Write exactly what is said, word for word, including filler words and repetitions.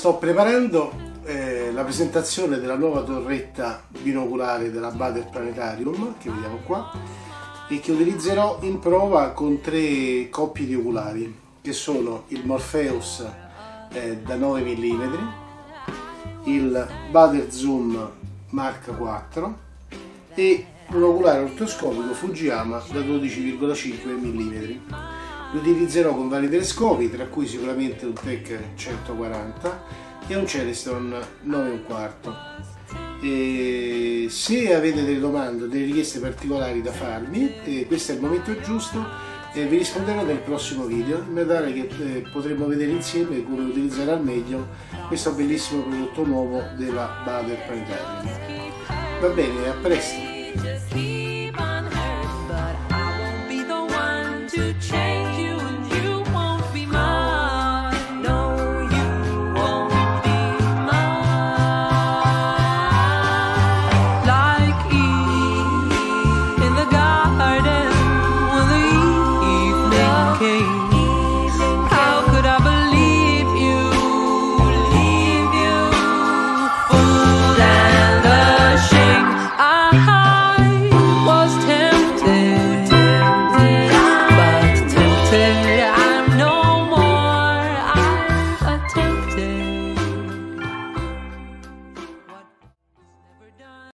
sto preparando eh, la presentazione della nuova torretta binoculare della Baader Planetarium, che vediamo qua, e che utilizzerò in prova con tre coppie di oculari, che sono il Morpheus eh, da nove millimetri, il Baader Zoom Mark quattro e un oculare ortoscopico Fujiyama da dodici virgola cinque millimetri. Li utilizzerò con vari telescopi, tra cui sicuramente un Tech centoquaranta e un Celestron nove e un quarto. E se avete delle domande o delle richieste particolari da farmi, eh, questo è il momento giusto, e vi risponderò nel prossimo video, in modo tale che eh, potremo vedere insieme come utilizzare al meglio questo bellissimo prodotto nuovo della Baader Planetarium. Va bene, a presto!